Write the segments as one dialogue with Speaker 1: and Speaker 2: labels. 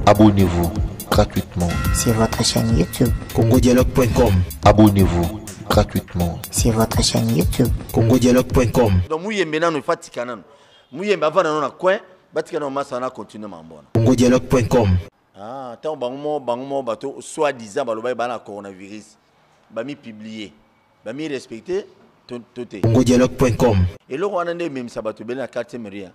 Speaker 1: Abonnez-vous gratuitement
Speaker 2: sur votre chaîne YouTube
Speaker 3: congodialogue.com.
Speaker 1: Abonnez-vous gratuitement
Speaker 2: sur votre chaîne YouTube
Speaker 3: congodialogue.com.
Speaker 4: Donc Mouyembe nanu fatika nanu. Mouyembe avant nanu na coin, batika na masa na continuer mambona.
Speaker 3: congodialogue.com.
Speaker 4: Ah, tant bango bato soi-disant baloba ba na coronavirus. Ba mi publier. Ba mi respecter toté.
Speaker 3: congodialogue.com.
Speaker 4: Et là on a même ça bato bena quartier Maria.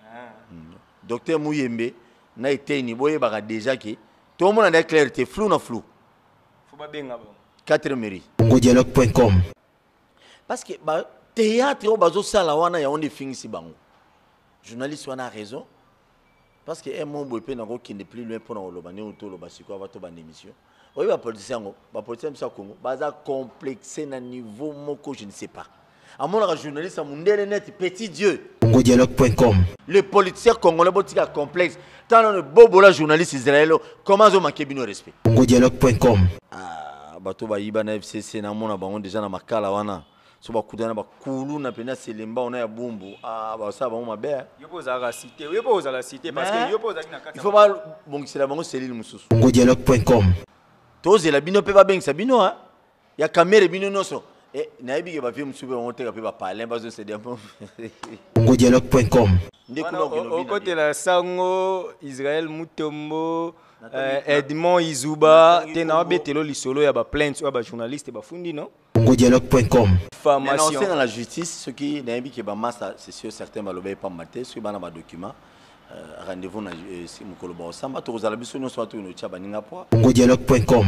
Speaker 4: Docteur Mouyembe na été ni boye ba déjà que tout le monde a clarté flou na flou.
Speaker 5: Faut pas bien avant.
Speaker 4: 4 mairie.
Speaker 3: congodialogue.com.
Speaker 4: Parce que ba théâtre bazo sala wana ya on est fini si bango. Journaliste wana a raison. Parce que un mot boype na ko kinde plus loin pour na loba ne auto loba siko va to ban émission. Oui ba politicien ça Congo baza complexé na niveau moko je ne sais pas. À mon journaliste mundele net petit dieu.
Speaker 3: congodialogue.com.
Speaker 4: Le politicien congolais botika complexe. Tant le bobola journaliste israélien comment zo manquer bino respect.
Speaker 3: congodialogue.com.
Speaker 4: Ah bato ba yiba na FCC na mona bango déjà na makala wana. So ba kudana ba kulu na pena selemba ona ya bumbu. Ah ba ça ba mo mabe.
Speaker 5: Yo posa la cité, yo posa la cité parce que yo posa na kata.
Speaker 4: Il faut pas bongisa bango selile mususu.
Speaker 3: congodialogue.com.
Speaker 4: Toze la bino pe ba bengisa bino hein. Ya caméra bino noso. Et naïbi ke ba film sube on te ka pe ba parler ba zo c'est des
Speaker 3: congodialogue.com.
Speaker 5: Au côté la Sango, Israël Mutombo, Edmond Izuba, tena betelo lisolo ya ba plainte ya ba journaliste ba fundi non?
Speaker 3: congodialogue.com.
Speaker 4: formation dans la justice ce qui naïbi ke ba massa c'est sûr certains ba lobé pas maté ce ba na ba document rendez-vous na si mukolo ba osamba to kozala biso nyonso to no tcha baninga po.
Speaker 3: congodialogue.com.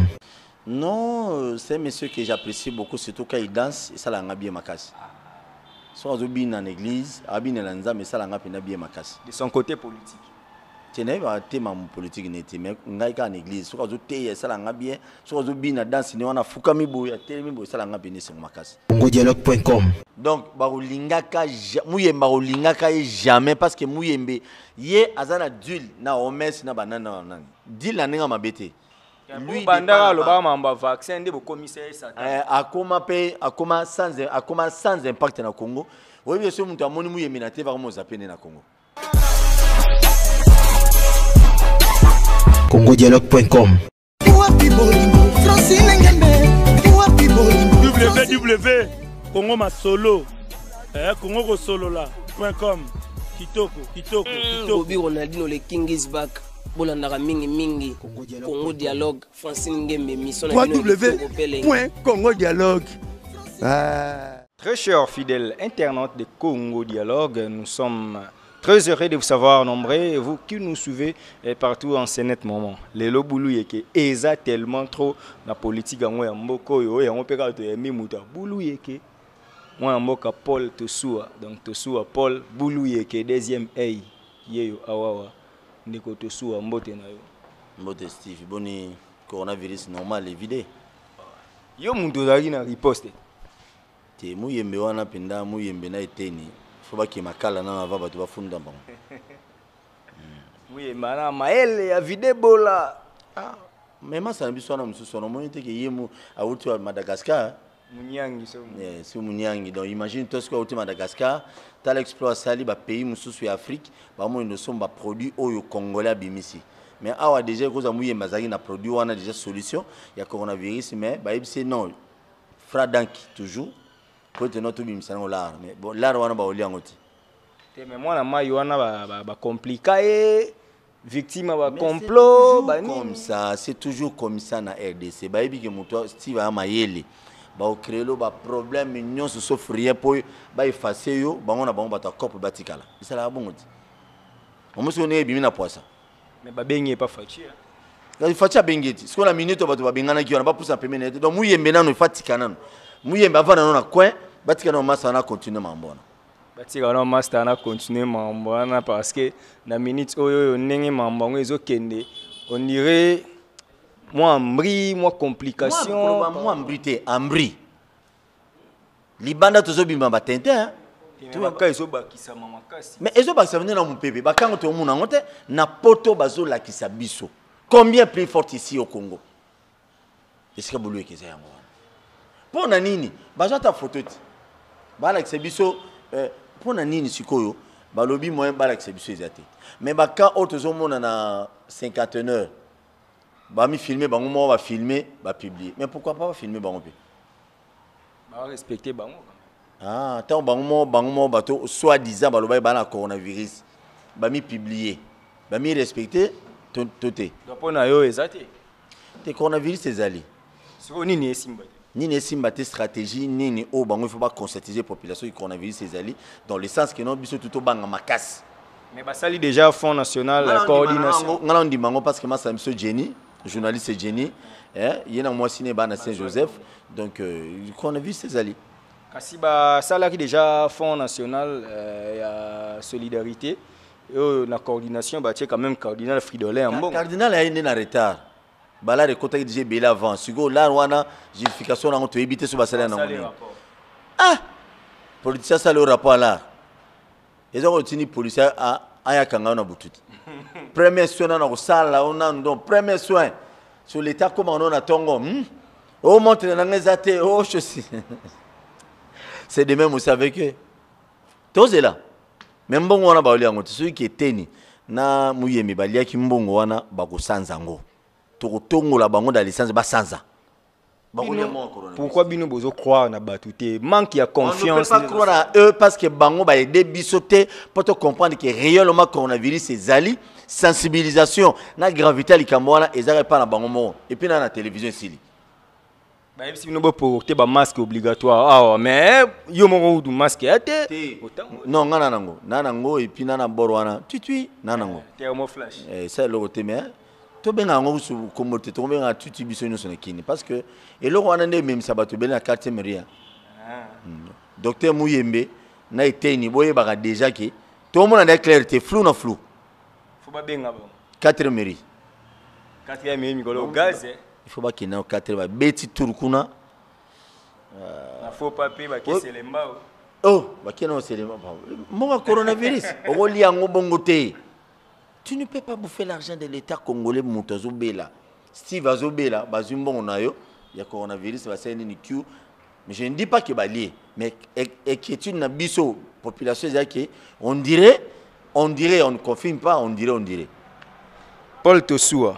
Speaker 4: Non, c'est un monsieur que j'apprécie beaucoup surtout quand il danse et ça l'a bien makasi. Soit au bin en église, abin lanza mais ça l'a bien makasi.
Speaker 5: De son côté politique.
Speaker 4: Tu n'as pas thème politique n'était mais ngai ka en église, soit au té ça l'a bien, soit au bin danse ni on a fukami boya télé boya ça l'a bien c'est makasi.
Speaker 3: congodialogue.com.
Speaker 4: Donc barolingaka muyemba rolingaka jamais parce que muyembe ye azana d'huile na omes na banana nan. D'huile na ninga mabete.
Speaker 5: Lui bandara le ba mamba vaccin de commissaire ça.
Speaker 4: Akoma sans impact na Congo. Oui bien sûr mutu amoni muyembe na te va mo zapene na Congo.
Speaker 3: congodialogue.com.
Speaker 6: www Congo Masolo Congo Kosolola.com. Kitoko
Speaker 7: Bobby Ronaldinho le King is back. Bolandaka mingi Congo Dialogue Francine Ngembe mission
Speaker 3: www.congodialogue.
Speaker 5: Très chers fidèles internautes de Congo Dialogue, nous sommes très heureux de vous savoir nombreux et vous qui nous suivez partout en ce net moment. Les loboulou yeke eza tellement trop la politique en ya mboko yo ya ngopeka to yemi muta boulou yeke moi mboka Paul Tosua donc Tosua Paul boulou yeke deuxième œil yeyo awawa ndeko Tosua mbote na yo
Speaker 4: Mbote Steve boni coronavirus normal évidé
Speaker 5: yo muntu zaki na riposte
Speaker 4: te muyembe wana penda muyembe na eteni faut ba ki makala na va bato bafunda bango
Speaker 5: muyembe na maele ya videbola
Speaker 4: ah mais ma ça biso na mususu na monite ke yemu awuti wa Madagascar
Speaker 5: munyangi so
Speaker 4: c'est munyangi donc imagine toi ce que awuti Madagascar tal exploit sali ba pays mususu ya Afrique ba mo ne somba produit oyo congolais bimisi mais awa déjà ko za muyembe zaki na produit wana déjà solution ya coronavirus mais ba ibse non fradanki toujours peut-être notre bimisa na l'art mais bon l'art wana ba oli angoti
Speaker 5: te mais moi na mai wana ba compliqué victime ba complot ba
Speaker 4: comme ça c'est toujours comme ça na RDC ba ibi ke moto Steve Amayele ba o créer lo ba problème union se souffrir pour ba effacer yo bango na bango ba cop batikala ça la bongoti on me sonne bimi na poisa
Speaker 5: mais ba bengi pas fatia
Speaker 4: la fatia bengeti ce qu'on a minute ba to ba bengana ki on ba poussa pemene donc muyembe nanu fatika nanu muyembe avana na coin batika na masa na continuer mambona
Speaker 5: batika na master na continuer mambona parce que na minute oyo ndenge mambongo ezokende on dirait moi ambri moi complication
Speaker 4: moi ambrité ambri libanda tozo bima batente hein
Speaker 5: tu vas ka ezobakisa mamakasi
Speaker 4: mais ezobakisa venir na mupebe bakango to muna ngote na poto bazo lakisa biso combien plus fort ici au Congo est-ce que bolu ekeza yango pona nini bazo ta photo ti bala biso pona nini sikoyo balobi moyen bala biso ezate mais baka otozo mona na 59. Bah mi filmer, bah on va filmer, bah publier. Mais pourquoi pas filmer bah on peut?
Speaker 5: Bah respecter bah
Speaker 4: ah, tant bah on bateau soi-disant bah le bail bah la coronavirus. Bah mi publier. Bah mi respecter toté.
Speaker 5: Donc on a yo exacté.
Speaker 4: Te coronavirus c'est allé.
Speaker 5: So ni ni simba.
Speaker 4: Ni ne simba stratégie ni au bah il faut pas conscientiser population du coronavirus c'est allé dans le sens que non biso tout au bang makas.
Speaker 5: Mais bah ça li déjà Fonds national la coordination.
Speaker 4: On dit mango parce que moi c'est monsieur Jenny, journaliste Jenny, il y a moi signé bana Saint-Joseph donc le coronavirus c'est allé.
Speaker 5: Kasi ba ça là qui déjà Fonds national ya solidarité et la coordination bah tu quand même cardinal Fridolin en bon.
Speaker 4: Cardinal a été en retard. Bah là, les côtés déjà belé avant. Si go là, on a justification, on peut éviter ce bassin là. Ah, politicien ça le rapport là. Ils ont retenu policier à Ayakanga on a boutu. Premier soin on a salle là, on a donc premier soin sur l'état comment on a tongo. Oh montre dans les athées, oh je sais. C'est de même aussi avec eux. Tous là. Même bon on a bauli en celui qui est tenu na muyemi balia ki mbongo wana bako sanzango. Tokotongo la bango dans licence ba sanza.
Speaker 5: Pourquoi bino bozo croire na batouté manque ya confiance.
Speaker 4: On ne peut pas croire à eux parce que bango ba aider bisoté pour te comprendre que réellement coronavirus c'est ali sensibilisation na gravité likambo wana ezara pas na bango mo et puis na télévision ici.
Speaker 5: Bah si bino bo porter ba masque obligatoire ah mais yo moko du masque ate
Speaker 4: non nanango et puis nana borwana tutui nanango
Speaker 5: thermoflash
Speaker 4: ça le côté mais to benga ngo su komote to benga tuti biso no sonekini parce que et le wana ne même ça bato bela quartier meria docteur Muyembe na eteni boye baka déjà que tout le monde a clarté flou na flou
Speaker 5: faut pas benga bon
Speaker 4: 4 mairie
Speaker 5: 4e mairie mikolo gaz
Speaker 4: il faut pas qu'il na 4 ba beti turkuna
Speaker 5: na faut papier ba keselemba
Speaker 4: oh ba keno selemba mo coronavirus o li yango bongote. Tu ne peux pas bouffer l'argent de l'État congolais Moutazo Bela. Steve Azobela, Bazumbon Nayo, il y a coronavirus, mais je ne dis pas qu'il va lier. Mais inquiétude n'a biso population, on dirait, on ne confirme pas, on dirait.
Speaker 5: Paul Tosoua.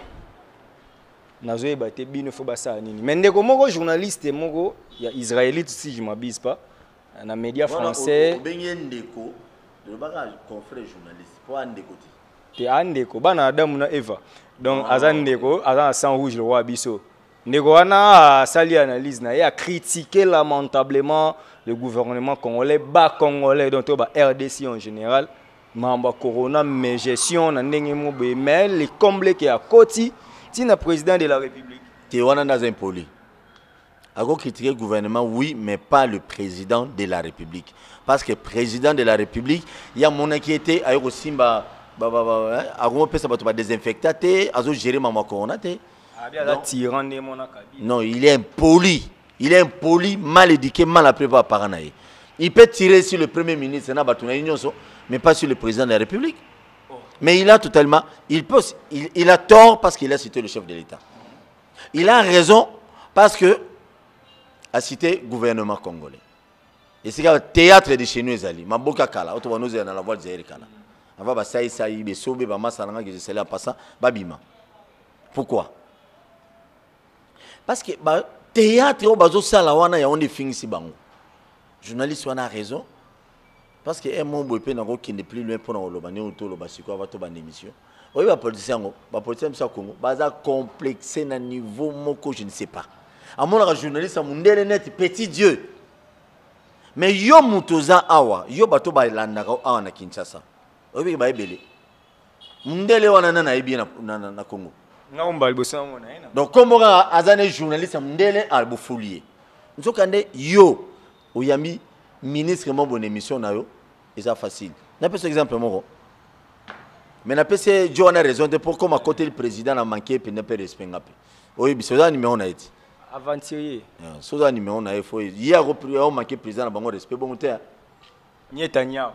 Speaker 5: Nazoé Baté Bino Fobasa Nini. Mais ndeko moko journaliste moko, il y a israélite si je ne m'abuse pas, dans les médias français.
Speaker 4: Ndeko, le bagage confrère journaliste, pour un ndeko.
Speaker 5: Te andeko bana Adam na Eva donc azandeko azan sang rouge le roi biso ndeko wana sali analyse na ya critiquer lamentablement le gouvernement congolais bas congolais donc ba RDC en général mamba corona mais gestion na ndenge mo be mais les comblés qui a koti tina président de la République
Speaker 4: te wana dans un poli ako critiquer le gouvernement oui mais pas le président de la République parce que président de la République il y a mon inquiété ayoko simba ago pesa bato ba désinfecter azo gérer mama corona te non il est impoli mal éduqué mal appris par parents. Il peut tirer sur le premier ministre na bato na union mais pas sur le président de la République mais il a totalement il a tort parce qu'il a cité le chef de l'État il a raison parce que a cité gouvernement congolais et c'est le théâtre de chez nous ezali maboka kala auto nous na la voix de Zaire kala. Avant bah ça be sobe ba masalanga que je sais là passant babima. Pourquoi? Parce que bah théâtre au bazo sala wana ya on est fini si bango. Journaliste wana a raison parce que un mot boepé na ko qui n'est plus loin pour na lobani auto lobasiko va to ban émission. Oui ba politicien ça Congo baza complexé na niveau moko je ne sais pas. À mon journaliste à mundele net petit Dieu. Mais yo mutoza awa yo bato ba landa ko awa na Kinshasa. Obi ba ebele mundele wana na ebi na Congo
Speaker 5: ngomba libosa mona ina
Speaker 4: donc comme azane journaliste mundele albofoulier nzokande yo oyami ministre mo bonne émission na yo eza facile na pese exemple moko mais na pese jo na raison de pourquoi ma côté le président a manqué pe ne peut respect ngape oyi bisoza numéro na eti
Speaker 5: aventurier
Speaker 4: soza numéro na il faut hier au prier manqué président na bango respect bon te
Speaker 5: Netanyahu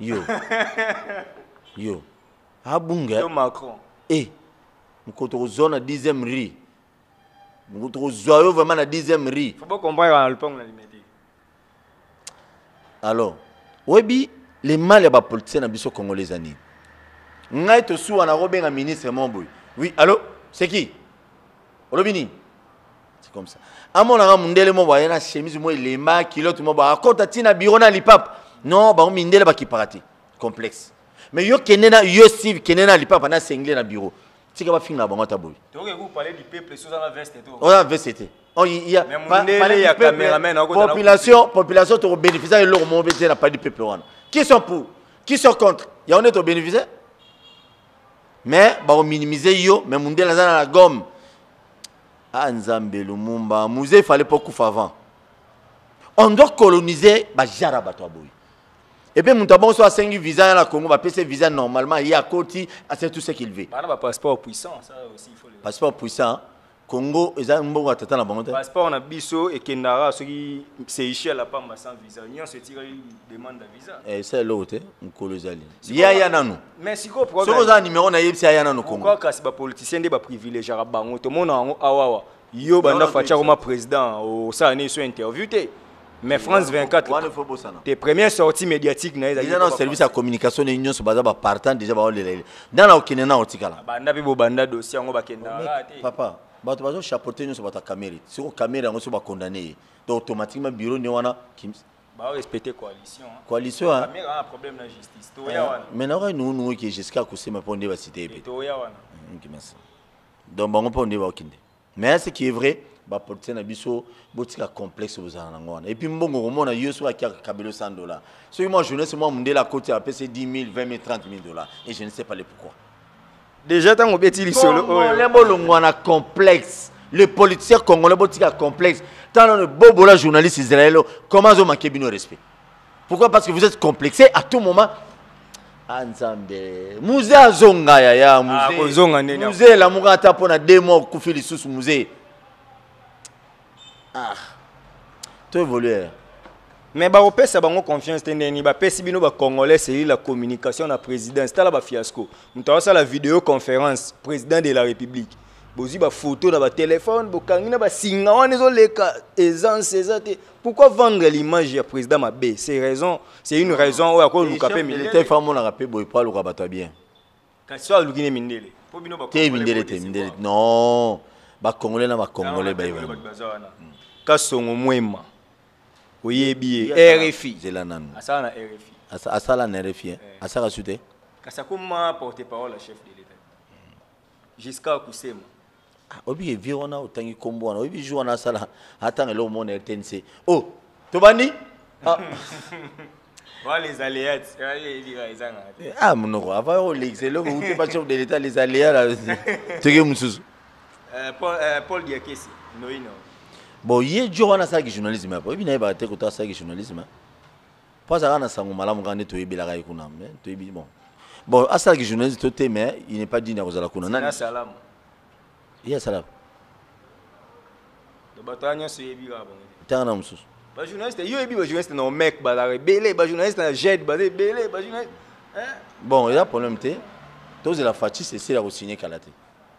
Speaker 4: yo abunga
Speaker 5: yo Macron
Speaker 4: mkoto zone 10e rue mkoto zoyo vraiment na 10e rue
Speaker 5: faut pas comprendre le pont la limite
Speaker 4: alors webi les mal ya ba politicien na biso congolais ani ngai to suwa na robenga ministre momboy Oui, allô? C'est qui? Olobini? C'est comme ça. À mon avis, Mundele, moi, il y a une chemise, moi, il est mal, kilote, moi, à côté, tu as bureau dans l'IPAP. Non, bah, Mundele, bah, qui parati. Complexe. Mais yo, kenena, yo, Steve, kenena, l'IPAP, on a cinglé dans le bureau. Tu sais, qu'il va finir, taboui.
Speaker 5: Tu vous parlez du peuple, sous la veste et tout.
Speaker 4: On a VCT. Il y a.
Speaker 5: Mais il y a caméraman.
Speaker 4: Population, tu bénéficiaire de leur monde, n'a pas du peuple. Qui sont pour? Qui sont contre? Il y a un autre bénéficiaire. Mais, bah, on minimiser yo, mais Mundele, dans la gomme. Ah, Nzambe, Lumumba, musée, il fallait pas couper avant. On doit coloniser, bah, Jaraba, toi, boy. Et puis, mon tabon soit 5 visas à la Congo, va payer ses normalement, il y a côté, c'est tout ce qu'il veut.
Speaker 5: Bah, un passeport puissant, ça aussi, il faut le.
Speaker 4: Passeport puissant, Congo, ils ont un bon attendant la banque.
Speaker 5: Passeport, on a Bisso et Kendara, ceux qui Seychelles la pas sans visa. Ils ont se tiré une demande de visa.
Speaker 4: Et c'est l'autre, on colonise. Il y a un
Speaker 5: mais si quoi,
Speaker 4: ce qu'on a numéro, on a eu, c'est un Congo.
Speaker 5: Pourquoi, quand c'est pas politicien, des privilèges à Bango, tout le monde en Awawa. Yo, banda facha comme président, au Sané, sur interview. Mais France 24, tes premières sorties médiatiques,
Speaker 4: ils ont un service à communication de l'Union sur base de partant déjà. Dans la Okina, on t'y cala.
Speaker 5: Banda dossier, on va
Speaker 4: papa, tu vas chapeauter sur ta caméra. Si on caméra, on se va condamner. Donc automatiquement, bureau ne wana qui.
Speaker 5: Bah respecter coalition.
Speaker 4: Coalition.
Speaker 5: La caméra a un problème de justice.
Speaker 4: Mais nous qui jusqu'à couper ma ponde va citer. Donc on peut on va mais ce qui est vrai. Bah porter na biso botika complexe aux anangona et puis mbongo komona yoso akia kabelo $100 ce que moi jeunesse moi Mundele à côté a payé 10 000 20 000 30 000 $ et je ne sais pas le pourquoi
Speaker 5: déjà tant on beti solo
Speaker 4: les bolongwana complexe le politicien congolais botika complexe tant le bobola journaliste israélien comment zo manquer bino respect pourquoi parce que vous êtes complexé à tout moment Anzambe musée azonga ya musée la mugata pona 2 mois kufili sous musée. Ah, tu évolues.
Speaker 5: Mais bah, on peut savoir confiance. Bah, si bino ba Congolais, c'est la communication la présidence. C'est là ba fiasco. Nous avons la vidéoconférence président de la République. Bozi ba photo dans ba téléphone, bo kangina ba singa on les oleka essence ezate. Pourquoi vendre l'image du président Mabé? C'est une raison où à quoi nous capé Mindele.
Speaker 4: Les femmes on a rappelé boy pas le rabattre bien.
Speaker 5: Quand soit Lugine Mindele. Pour bino ba
Speaker 4: Mindele. Non. Ba Congolais na ba Congolais ba iba.
Speaker 5: Kasongo mwema oyebi RFI
Speaker 4: zelananu
Speaker 5: asala na RFI
Speaker 4: asala na RFI asala sute
Speaker 5: kasakuma porte-parole à chef de l'État jusqu'à kusema
Speaker 4: obi viona utangi kombo na obi joua na sala atanga lo mon RTNC oh tobani
Speaker 5: les aléas
Speaker 4: monoko avant l'excellent ou tu pas chef de l'État les aléas là tege mususu
Speaker 5: Paul Diakesi noino.
Speaker 4: Bon, il y a des gens journalisme. Il y a des gens qui journalisme. Pas ça, on a sangu malamu quand on est bien là, bon. Bon, à ça que journaliste tout mais il n'est pas digne à vous la kuna.
Speaker 5: Il y a salam.
Speaker 4: Il y a salam.
Speaker 5: Le bataillon c'est bien bon.
Speaker 4: T'as un homme sous.
Speaker 5: Ba journaliste, il y a des journalistes non mec balare belé, ba journaliste na jet balé belé, ba journaliste.
Speaker 4: Bon, il y a problème té. Tous la fatigue c'est là au signer kalaté.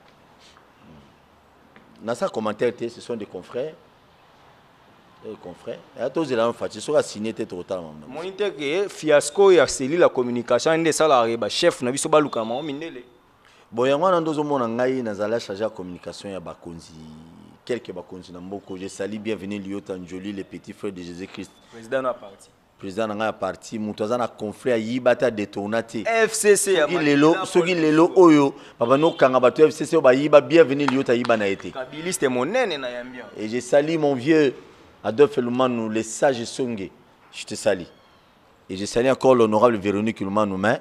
Speaker 4: Dans sa commentaire ce sont des confrères. Confrères. Et à tous les gens fatigués, soit signé totalement.
Speaker 5: Moniteur que fiasco et accélérer la communication, un des salariés, chef, n'a vu ce balouka, mais Mindele.
Speaker 4: Bon, il y a un autre monde en Gaï, n'a pas chargé la communication ya Bakonzi, quelques Bakonzi dans beaucoup. Je salue bienvenue Lyotan Jolie, le petit frère de Jésus-Christ.
Speaker 5: Président n'a parti.
Speaker 4: Président n'a parti. Moutouazan a confrère Yibata détournaté.
Speaker 5: FCC.
Speaker 4: Ceux qui l'élo oyo, papa no kangabatu FCC ba Yiba bienvenue Lyota Yiba na été.
Speaker 5: Kabiliste mon nene na yambia.
Speaker 4: Et je salue mon vieux Adolphe Lumanou, les sages Songé. Je te salue. Et je salue encore l'honorable Véronique Lumanou, mais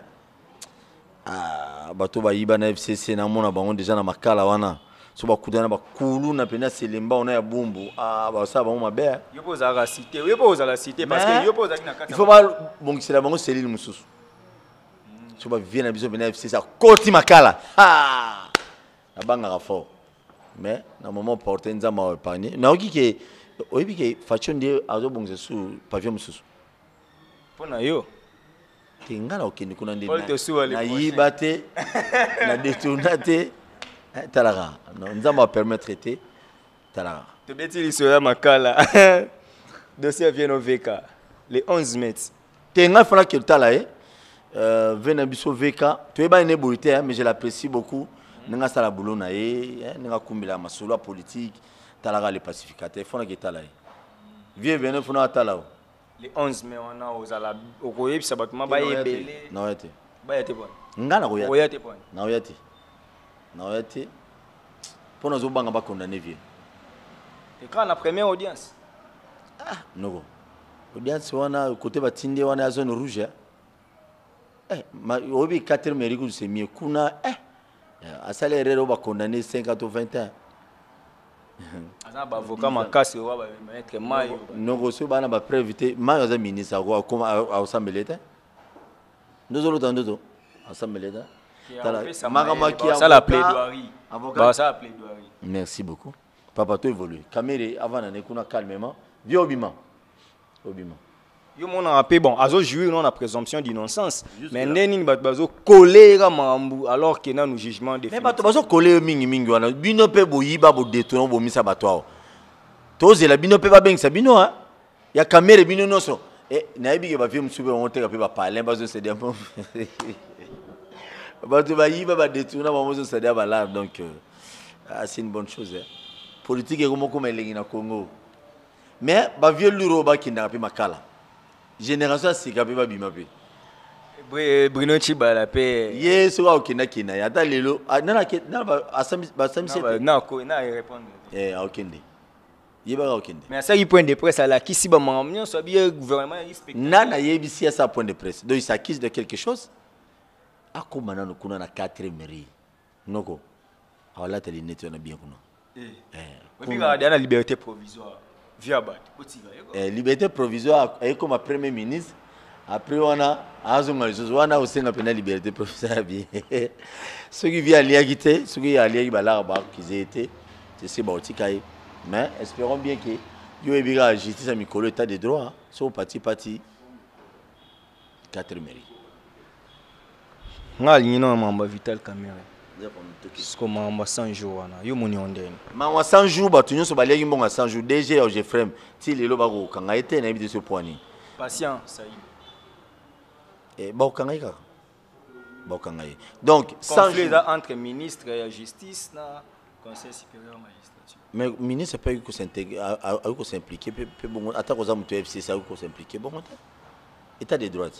Speaker 4: bato ba Yiba na FCC na mona bango déjà na makala wana. So ba kudana ba kulu na pena selemba on a ya bumbu. Ba ça ba ma belle.
Speaker 5: Yo posa la cité, yo posa la cité parce que yo posa na kata.
Speaker 4: Il faut pas bon c'est la bango Céline Moussous. So ba vient na biso bena FCC ça koti makala. Ah! La banga fort. Mais na moment porter nzama épargné. Na oki ke oyebi ke faction de azo bongze sous pavillon Moussous.
Speaker 5: Pona yo.
Speaker 4: Tingala okende kuna ndé.
Speaker 5: Na
Speaker 4: yibate na détournaté. Talara. Nous allons permettre de traiter. Talara.
Speaker 5: Tu peux dire que Makala. Dossier vient au VK. Les 11 mètres.
Speaker 4: Tu es un fan de Tala. Venabiso VK. Tu es pas une ébouité, mais je l'apprécie beaucoup. Ninga sala boulot na ye, ninga kumbila masolo politique, talaga les pacificateurs, fona ki talaye. Vieux venez fona talao.
Speaker 5: Le 11 mai on a aux ala au koyeb sabatuma ba yebele.
Speaker 4: Na yete.
Speaker 5: Ba yete bon.
Speaker 4: Ngana ko yete.
Speaker 5: Oyate bon.
Speaker 4: Na yete. Na yete. Pona zo banga ba condamner vieux.
Speaker 5: Et quand la première audience?
Speaker 4: Ah, non. Audience wana côté batinde wana ya zone rouge. Ma obi 4 mériques c'est mieux kuna à salaire ro ba condamner 50 ou 20 ans.
Speaker 5: Asa ba avocat makasi wa ba mettre mayo.
Speaker 4: Non so bana ba prévité mayo za ministre ko comme à assemblée ta. Nous autres tando assemblée ta.
Speaker 5: Ça la plaidoirie. Avocat ça la plaidoirie.
Speaker 4: Merci beaucoup. Papa to évolue. Caméra avant na kuna calmement. Vieux obima. Obima.
Speaker 5: Yo mon appé bon azo jouer non la présomption d'innocence mais ndeni bazo coller mambu alors que na nous jugement définitif
Speaker 4: mais bato bazo coller mingi wana bino pe boyiba bo détourner bo misa bato toze la bino pe ba bengisa bino hein ya caméra bino noso na yebi ke ba vie msube on teka pe ba parler bazo se dire bato ba yiba ba détourner ba mozo se dire ba là donc c'est une bonne chose hein. Politique est comme elengi na Congo mais ba vieux luro ba kinda pe makala génération sikape ba bimape
Speaker 5: Bruno Chibala pe
Speaker 4: yes wa okina kina ya ta lelo nana ba asami sete
Speaker 5: na ko na répondre
Speaker 4: okende yeba okende
Speaker 5: mais ça il point de presse à la kisi ba mamnyo so bien gouvernement respecte
Speaker 4: nana yebisi ça point de presse donc il s'accuse de quelque chose akomana no kuna na 4 mairie noko awala tele neto na bien kuna
Speaker 5: oui ba na liberté provisoire via bat
Speaker 4: liberté provisoire comme premier ministre après on a azonga osenga pena liberté provisoire bien ceux qui viennent à quitter ceux qui allaient bala ba qu'ils étaient c'est bautikai mais espérons bien que yo ebiga justice à mikolo état de droit so parti 4 mairie
Speaker 5: ngali no mamba vital caméra comment mamba 100 jours wana yo moni ondene
Speaker 4: ma 100 jours ba tunyo so baleki mbonga 100 jours DG au Jefrem ti lelo ba ko kanga ete na ebite so poani
Speaker 5: patient ça y
Speaker 4: ba kanga ika ba kanga donc
Speaker 5: 100 jours entre ministre et justice na conseil supérieur magistrature
Speaker 4: mais ministre pas eu ko s'intégrer a ko s'impliquer pe bon attaque aux amuto FC ça ko s'impliquer bon état de droit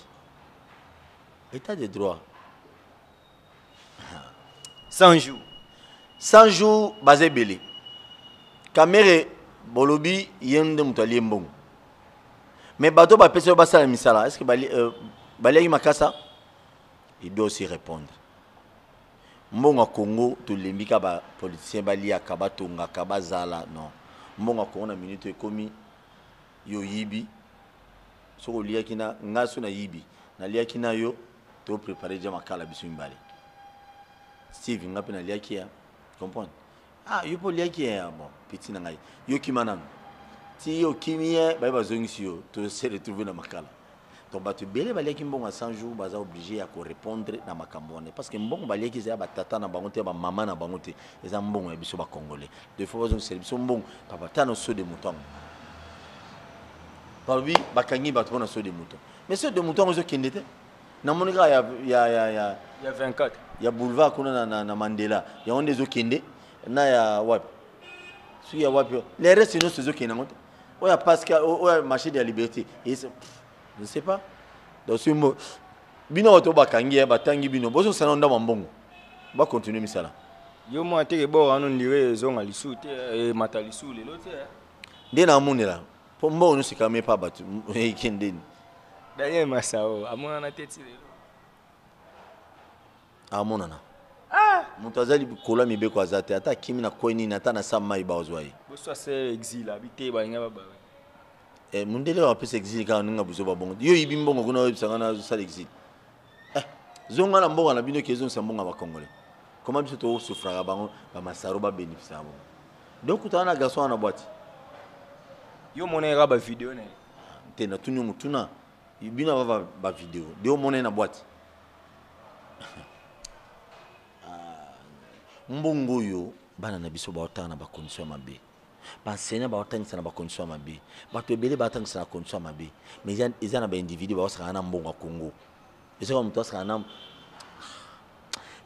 Speaker 4: 100 jours basé belé caméra bolobi yende mutali mbongo mais bato ba pese ba sala misala est-ce que bali makasa il doit aussi répondre mbongo Congo to lembika ba politicien bali akaba tonga kaba zala non mbongo Congo na minute ekomi yo yibi so liya kina ngaso na yibi na liya kina yo to préparer jama kala bisu mbali Steve ngapi na liya kia comprendre yo po liya kia bon petit na ngai yo kimana ti yo kimie ba bazongisi yo to se retrouver na makala donc ba te belé ba liya kimbonga 100 jours baza obligé à répondre na makambone parce que mbongo ba liya ki za ba tata na bango te ba mama na bango te eza mbongo ya biso ba congolais deux fois bazongisi biso mbongo papa tano so de mouton par lui bakangi ba tona so de mouton mais so de mouton zo kendete na monika ya
Speaker 5: 24
Speaker 4: ya boulevard kuna na Mandela ya onde zo kende na ya wapi su ya wapi les restes no zo kende ngote o ya Pascal o ya marché de la liberté et je ne sais pas dans ce mot bino to bakangi ba tangi bino bozo sana nda mbongo ba continuer misala
Speaker 5: yo mo ateke bo anu ndire zonga lisute e matalisu lelo te
Speaker 4: ndena amunela po mbongo no sikame pa batu e kendeni
Speaker 5: Daniel Masao amona na teti lelo
Speaker 4: amonana mutazali kola mibeko azate ata kimi na koini na tana sama ibazwai
Speaker 5: boso se exil habité ba nga baba
Speaker 4: mundele wa pesa exil ka nunga buzo babongo yo ibi mbongo kuna websanga na sala exil zonga na mbongo na bino kezo sambonga ba congolais comment biso to souffrira bango ba masaro ba bénéficier bon donc utana garçon na boîte
Speaker 5: yo monera ba vidéo ne
Speaker 4: tena tunyo mutuna bino ba vidéo de o monena boîte mbongo yo bana na biso ba otana ba condition mabe ba sena ba otangisa na ba condition mabe ba to ebele ba otangisa na condition mabe mais izana ba individu ba osaka na mbongo Congo ezaka muto osaka na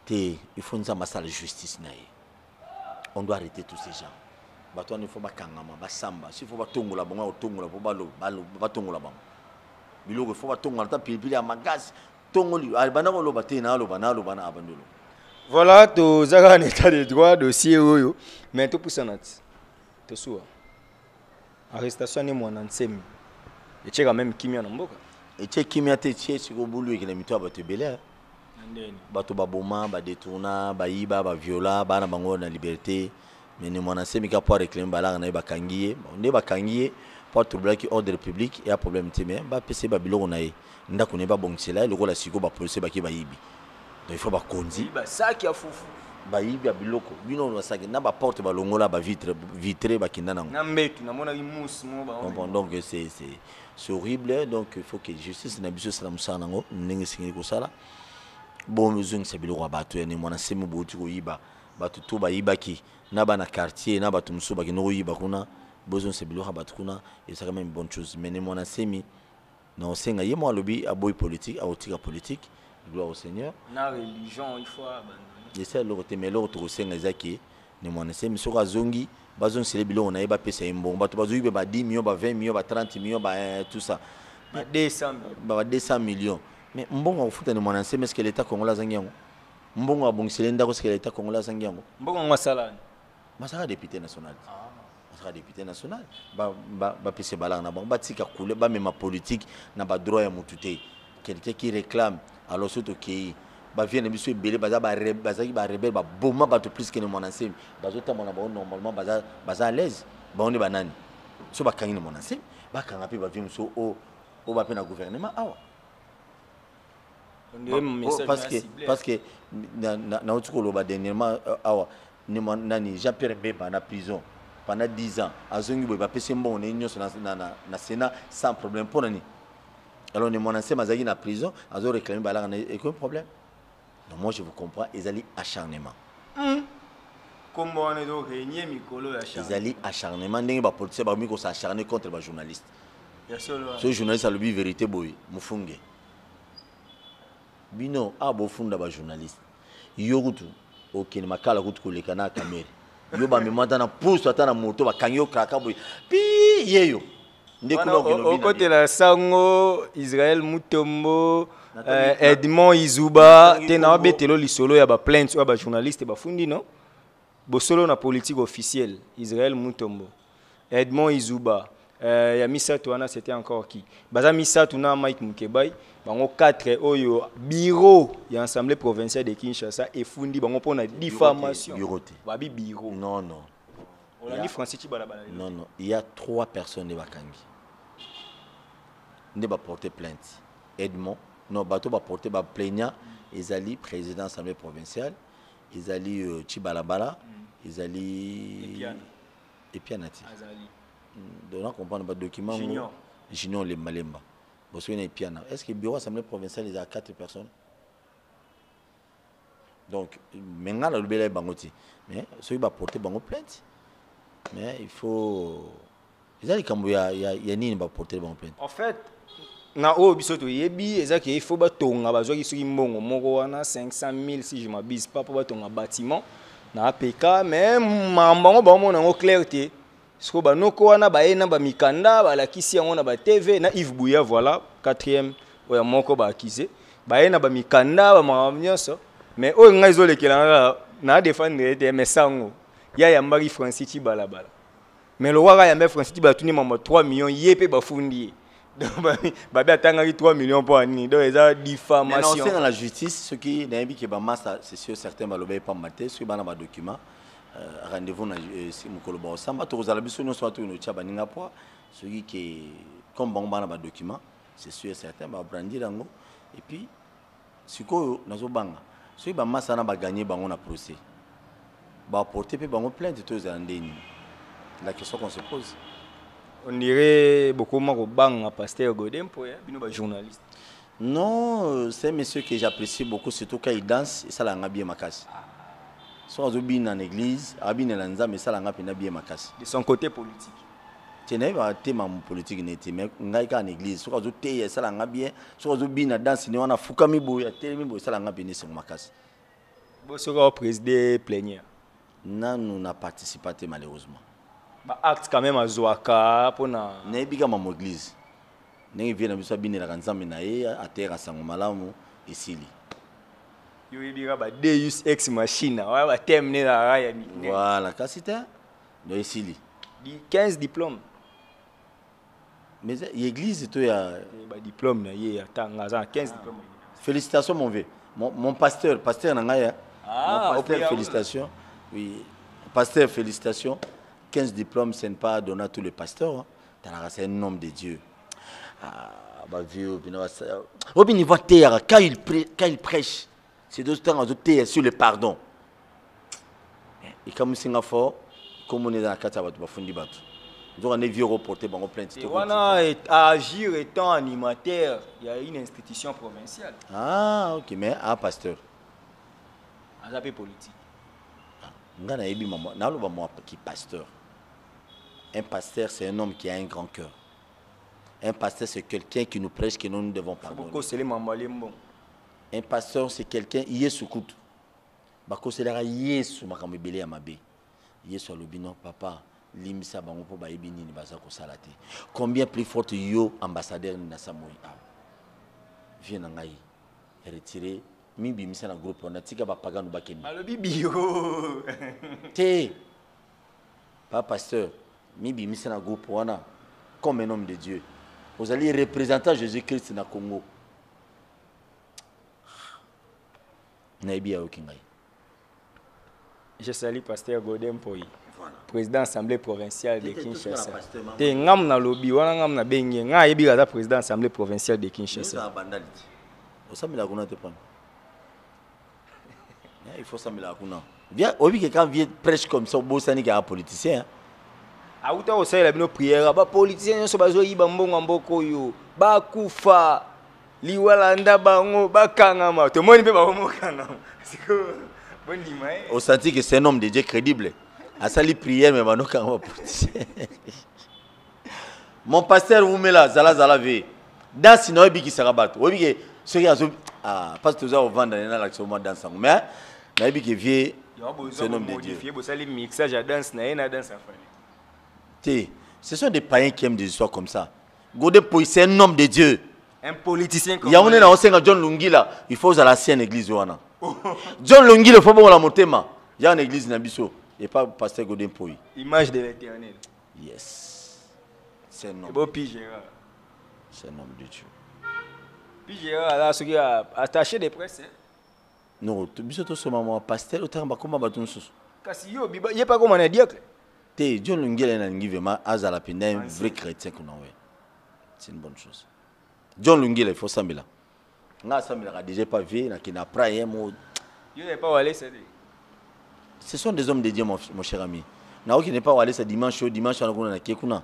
Speaker 4: il faut nous avoir la justice. On doit arrêter tous ces gens. Il faut pas kangama, ba samba. S'il faut pas tongola, bon, on tongola, faut pas ba tongola bon. Il faut pas tongola, ta pili à magas, tongoli. Albana lo batena lo banalo bana abandolo.
Speaker 5: Voilà, tu as un état de droit dossier mais tout pour ça nat. Tu sois. Arrestation ni mwana nsemi. Et tu as même kimia na mboka.
Speaker 4: Et tu kimia te tie sur bulu qui na mito ba te belé. Bato baboma, ba détourna, ba iba, ba viola, ba na bango na liberté. Mais ni mwana nsemi ka pour réclamer bala na ba kangiye. On est ba kangiye pour troubler qui ordre public et un problème témé. Ba PC ba biloko na ye. Ndako ne ba bongsela, le la siko ba police ba ki ba ibi. Donc il faut ba kondi.
Speaker 5: Ba saki ya fufu.
Speaker 4: Ba ibi ya biloko. Bino na saki na ba porte ba longola ba vitre ba kinda nango.
Speaker 5: Na mbetu na mona mousse mo ba.
Speaker 4: Donc c'est horrible, donc il faut que justice na biso sala musana ngo ndenge singi ko sala. Bon mesure c'est biloko ba to ni mwana semu boti ko yiba. Ba to ba yiba ki na ba na quartier na ba to muso ba ki no yiba kuna. Besoin c'est biloko ba kuna et c'est quand même une bonne chose. Mais ni mwana semi non senga yemo lobby a boy politique, a otika politique. Gloire au Seigneur.
Speaker 5: Na religion il faut abandonner.
Speaker 4: J'essaie de te mêler au senga zaki ni mwana semi so ka zongi bazon c'est les biloko na yeba pesa imbongo. Ba to bazo ba 10 millions, ba 20 millions, ba 30 millions, ba tout ça.
Speaker 5: Ba 200 millions.
Speaker 4: Ba 200 millions. Mais mbongo ufuta ni mwana semi est-ce que l'état congolais zangiango? Mbongo abongisele ndako est-ce que l'état congolais zangiango?
Speaker 5: Mbongo masala.
Speaker 4: Masaka député national. Masaka député national. Ba pese bala na bango ba tika koule ba même politique na ba droit ya mutute. Quelqu'un qui réclame alors surtout qui ba vient biso belé ba rebelle ba boma ba to plus que ni mwana semi. Ba zota mona ba normalement ba à l'aise. Ba on est banani. So ba kangi ni mwana semi. Ba kanga pe ba vient so o ba pe na gouvernement awa. Parce que na otukolo ba dernièrement awa ni nani Jean-Pierre Mbemba na prison pendant 10 ans azongi boy ba pese mbongo ne nyonso na Sénat sans problème pour nani. Alors ni mon ancien mazagi na prison azo réclamer balanga na aucun problème. Donc moi je vous comprends, ils allaient acharnement.
Speaker 5: Comme on est donc régner mikolo acharnement.
Speaker 4: Ils allaient acharnement ndenge ba politicien ba miko s'acharner contre ba journaliste. Ce journaliste a le but vérité boy mufunge. Bino abo funda ba journaliste. Yogutu OK ni makala kutu koleka na kamera. Yo ba memata na pousse ata na moto ba kanyo kraka boy. Pi yeyo.
Speaker 5: Au côté la Sango, Israël Mutombo, Edmond Izuba, tena betelo lisolo ya ba plainte ya ba journaliste ba fundi non. Bo solo na politique officielle, Israël Mutombo. Edmond Izuba, ya Misato wana c'était encore qui. Baza Misato na Mike Mukebai, bango 4 oyo bureau ya assemblée provinciale de Kinshasa et fundi bango pona diffamation. Babi bureau.
Speaker 4: Non.
Speaker 5: On a dit Francis Chibalabala.
Speaker 4: Non, il y a 3 personnes de Bakangi. Ne va porter plainte. Edmond, non, bateau va porter plaignant. Ils allaient président de l'Assemblée provinciale. Ils allaient Chibalabala. Ils allaient. Et Pianati. Donc on comprend pas document. Junior les Malemba. Vous savez, Piana. Est-ce que le bureau de l'Assemblée provinciale il y a 4 personnes? Donc, maintenant, le bureau est bangoti. Mais ceux qui va porter plainte. Mais il faut. Il y a ni va porter bon plainte.
Speaker 5: En fait, na o bisoto yebi ezaki il faut batonga bazwaki soki mbongo moko wana 500 000 si je m'abuse pas pour batonga bâtiment na APK mais mambango ba mona ngo clarté siko banoko wana ba ena ba mikanda ba lakisi yango na ba TV na Yves Bouya voilà 4e oya moko ba akise ba ena ba mikanda ba mamnyoso mais o ngaizo lekela na défendre te mesango ya yambaki Francis Chibalabala mais le roi ya Francis Chibalabala tuni mama 3 millions yepé ba fundi. Babi attendait 3 millions pour année. Donc, il y a diffamation.
Speaker 4: Mais on sait dans la justice, ce qui n'est pas c'est sûr, certains ne pas mater, ceux qui ont des documents, rendez-vous dans le collaborateur. Ça va tous les bisous, nous sommes tous nos tchabaninga poids. Ceux qui, comme bon, ont des documents, c'est sûr, certains vont brandir en haut. Et puis, ce qu'on a banga, ceux qui ont gagné, on a procès. Bah, porter, puis on plainte tous les années. La question qu'on se pose.
Speaker 5: On dirait beaucoup moins au bang à Pasteur Godin pour les journalistes.
Speaker 4: Non, c'est un monsieur que j'apprécie beaucoup, surtout quand il danse, et ça l'a bien ma casse. Soit au bin en église, à bin en mais ça l'a bien ma casse.
Speaker 5: De son côté politique.
Speaker 4: Tu n'as pas un thème politique, mais en église, soit au thé, ça l'a bien, soit au bin en danse, on a Fukami Boy, ça l'a bien sur ma casse.
Speaker 5: Vous serez au président plénière.
Speaker 4: Non, nous n'a participé malheureusement.
Speaker 5: Acte quand même à Zouaka pour na.
Speaker 4: N'ayez mon église. N'ayez vu la mission bien la canzame nae à terre à Sangomalamu et Sili.
Speaker 5: Yo ibira ba Deus ex machina. Ouais ba terminer la raya.
Speaker 4: Voilà, casita. No Sili.
Speaker 5: 15 diplômes.
Speaker 4: Mais l'église toi ya
Speaker 5: ba diplôme na ye atanga 15 diplômes.
Speaker 4: Félicitations mon vieux. Mon pasteur Nangaya.
Speaker 5: Ah,
Speaker 4: mon pasteur, félicitations. Oui, pasteur, félicitations. 15 diplômes, ce n'est pas donné à tous les pasteurs. C'est un homme de Dieu. Ah, bah vieux, quand il prêche, c'est deux temps à sur le pardon. Et comme Singapour, comme on est dans la carte, on va fonder battre. Donc on est vieux reporté, on plainte.
Speaker 5: Et on a agir étant animateur, il y a une institution provinciale.
Speaker 4: Ah, ok, mais un pasteur.
Speaker 5: Un appel politique.
Speaker 4: Pasteur. Un pasteur, c'est un homme qui a un grand cœur. Un pasteur, c'est quelqu'un qui nous prêche que nous devons pardonner. Un pasteur, c'est quelqu'un qui est sous coude. Yesu makamebele amabe. Yesu alobino papa limisa bango po bayebi nini baza ko salate. Combien plus forte yo ambassadeur na Samoyi. Viens ngai retirer mibi misa na groupe on a tika ba pagano bakeni.
Speaker 5: Alobi bio.
Speaker 4: Te. Pas pasteur, mibi misa na groupe wana comme un homme de Dieu. Vous allez représenter Jésus-Christ na Congo. Naibi ya okingai.
Speaker 5: Je salue pasteur Godin Poyi, président de l'Assemblée provinciale de Kinshasa. Te ngam na lobby, wana ngam na bengi, nga yebi gaza président de l'Assemblée provinciale de Kinshasa.
Speaker 4: Il faut ça me la kuna. Bien, obi que quand vient prêche comme ça, bosani ka politicien.
Speaker 5: A uta o sala bino prière, ba politicien so bazo yiba mbongo mboko yo, ba kufa liwala ndabango bakangama. To moni pe ba homokangama.
Speaker 4: On sentit que c'est un homme de Dieu crédible. À ça, les prières, mais maintenant, quand on va mon pasteur, vous mettez là, Zala V. Dans ce nom, il sera battu. Oui, que ceux qui ont. Ah, parce que vous avez vendu dans l'action dans ce moment. Mais, il y a vieux. C'est un homme de Dieu. Ce sont des païens qui aiment des histoires comme ça. Godé Poyi, c'est un homme de Dieu.
Speaker 5: Un politicien comme
Speaker 4: il y a un John Lungila. Il faut aller à la église. John Lungila, il faut la motema. Il y a une église Nabiso. Et pas pasteur Godin Poyi.
Speaker 5: Image de l'Éternel.
Speaker 4: Yes. C'est un homme. C'est un homme de Dieu.
Speaker 5: Puis Gérard, là, ce qui a attaché des presses.
Speaker 4: Non, tu as dit que mon pasteur, tu as dit que
Speaker 5: parce qu'il n'y a pas comme on a dit.
Speaker 4: John Lungila est un vrai chrétien. C'est une bonne chose. John Lungila, il faut ça. Il a déjà pas vu, il n'a pas eu un mot. Ce sont des hommes de Dieu, mon cher ami. Il n'est pas allé ce dimanche, on a Kekuna.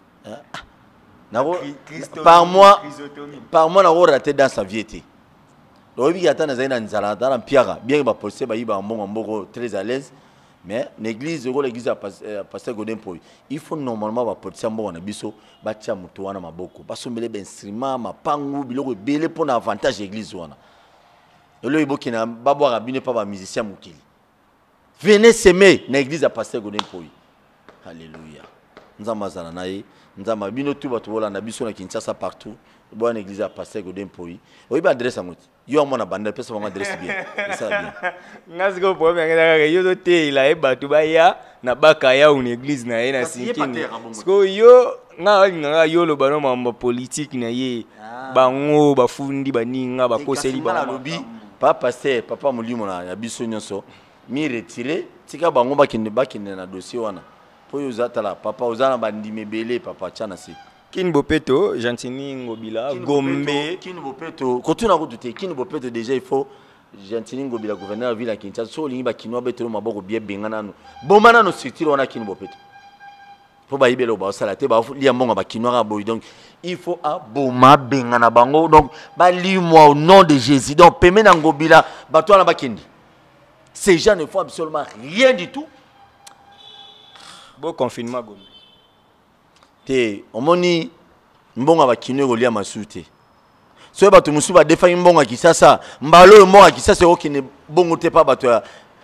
Speaker 4: Par mois, on a raté dans sa vie. Donc, il y a un Zalada, un Pierre, bien que Paul Baïba, un bon, très à l'aise. Mais l'église, l'église a pasteur Godin Poyi. Il faut normalement Paul Sambo, on a biso, Batia Mutouana, Maboko. Parce que les instruments, ma pangu, biloko, belé pour l'avantage de l'église. Le Ibokina, Babo Rabine, pas musicien Moukili. Venez s'aimer, l'église a pasteur Godin Poyi. Alléluia. Nous avons Mazanaï, nous avons Bino Touba Touba, on a biso na Kinshasa partout. Bonne église à pasteur Godin Poyi. Oui, bah adresse à moi. Yo mon abandon, personne va m'adresser bien. Ça bien.
Speaker 5: Ngasiko problème yo do te ila e batu ba ya na baka ya une église na ye na sinkini. Sko yo nga yo lo bano mambo politique na ye bango bafundi baninga bakoseli ba
Speaker 4: lobi papa pasteur papa mulimo na ya biso nyonso mi retirer tika bango bakine na dossier wana. Po yo zatala papa ozana bandime belé papa tchana si.
Speaker 5: Kin Bopeto, Gentini Ngobila, Gombe.
Speaker 4: Kin Bopeto, quand on a redouté, Kin Bopeto déjà il faut Gentini Ngobila gouverneur de la ville à Kinshasa. So lingi ba Kinoa betelo maboko bien bengana no. Bomana no structure on a Kin Bopeto. Faut ba ibelo ba salate ba li ambonga ba Kinoa boy donc il faut a boma bengana bango donc ba li moi au nom de Jésus donc peme na Ngobila ba toi na ba Kindi. Ces gens ne font absolument rien du tout.
Speaker 5: Bon confinement Gombe.
Speaker 4: Te omoni mbonga bakino kolia masute soki bato mosusu badefaki mbongo ya kisasa mbala oyo mbongo ya kisasa okende bongo te pa bato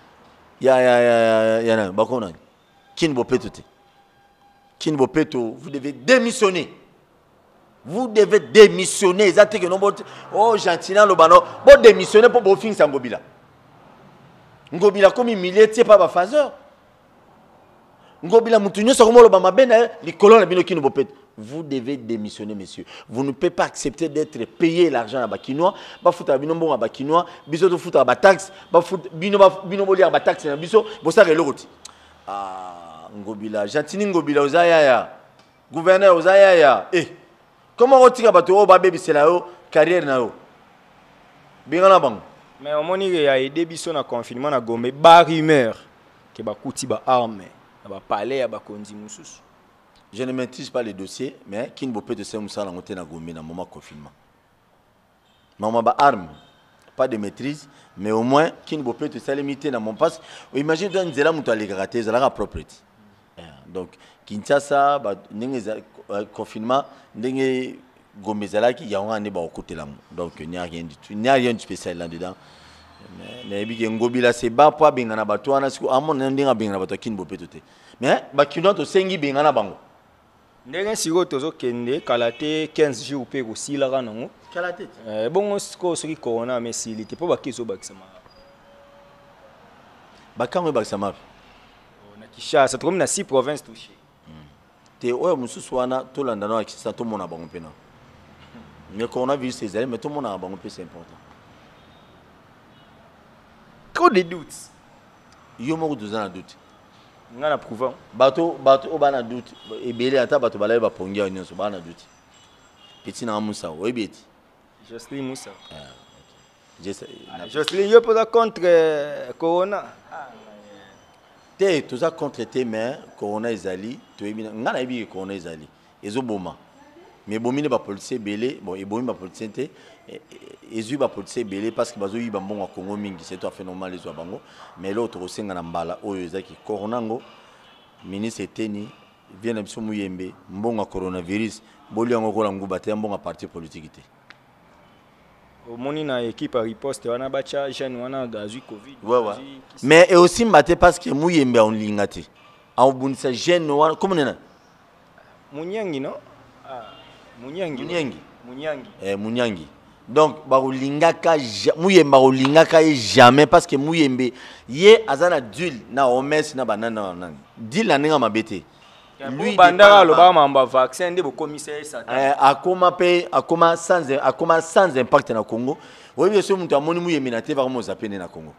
Speaker 4: ya bakona Kini Bopeto te. Kini Bopeto, vous devez démissionner. Vous devez démissionner. Exact que non, oh Gentina Lobano, bon démissionner pour bon fin Ngobila. Ngobila comme humilié, c'est pas ma phaseur. Ngobila Moutounio, ça comment le bama ben les colons la Kini Bopeto. Vous devez démissionner, messieurs. Vous ne pouvez pas accepter d'être payé l'argent à Bakinois. Ba fouta bino bon à Bakinois, biso de fouta ba taxe, ba fout bino bolir ba taxe na biso, bo ça reloti. Ah, Ngobila, Gentini Ngobila Ozaya, gouverneur Ozaya. Eh, comment on tire bateau au babé c'est là carrière na yo. Bien na bang.
Speaker 5: Mais au moment il y a aidé biso na confinement na Gombe, ba rumeur que ba kuti ba arme, ba palais ba konzi mususu.
Speaker 4: Je ne maîtrise pas les dossiers, mais Kini Bopeto c'est Moussa na ngote na Gombe na moment confinement. Maman ba arme, pas de maîtrise, mais au moins Kini Bopeto c'est limité dans mon passe. Imagine dans nzela muto aligraté, ça la propriété. Donc Kinshasa ba ndenge confinement ndenge Gombe zalaki ya on ne ba côté là. Donc il n'y a rien du tout. Il n'y a rien de spécial là dedans. Mais bi Ngobila c'est bas pas bingana bato ana siku amon ndinga bingana bato Kini Bopeto te. Mais ba kino to sengi bingana bango.
Speaker 5: Ndenge siko tozo kende kalate 15 jours pe ko silaka nango.
Speaker 4: Kalate.
Speaker 5: Bongo siko soki corona mais silité po bakiso bakisama.
Speaker 4: Bakango bakisama.
Speaker 5: Na Kinshasa to comme na 6 provinces touchées.
Speaker 4: Te oyo mususu wana to landa na Kinshasa to mona bango pena. Mais coronavirus c'est zéro mais to mona bango pe c'est important.
Speaker 5: Trop de doutes.
Speaker 4: Yo moko dozana doute.
Speaker 5: Ngana prouvant.
Speaker 4: Bato obana doute ebele ata bato balaye ba pongia nyonso bana doute. Petit na Moussa oyebeti.
Speaker 5: Jocelyn Moussa.
Speaker 4: Jocelyn
Speaker 5: yo posa contre corona.
Speaker 4: Te toza contre te mais corona ezali to ebina ngana ebi corona ezali. Ezoboma. Mais bomine ba policier belé bon ebomi ba policier te ezu ba policier belé parce que bazo yi ba mbongo Congo mingi c'est tout à fait normal les bango mais l'autre osenga na mbala oyo ezaki corona ngo ministre Teni vient na biso muyembe mbongo coronavirus boli yango ko la nguba te mbongo parti politique te
Speaker 5: au moni na équipe à riposte wana bacha jeune wana dazu covid
Speaker 4: ouais. Mais et aussi mbaté parce que muyembe on lingati en bunisa jeune wana comme nena
Speaker 5: Munyangi non Munyangi.
Speaker 4: Munyangi. Donc, Barolingaka, Mouyemba Rolingaka jamais parce que Mouyembe, yé azana d'huile, na omes, na banana, d'huile na nenga mabete.
Speaker 5: Lui, bandara, le bar mamba vaccin, de vos commissaires, ça.
Speaker 4: Akoma sans impact na Congo. Oui, bien sûr, mon amoni Mouyembe na te va remonter à peine na Congo.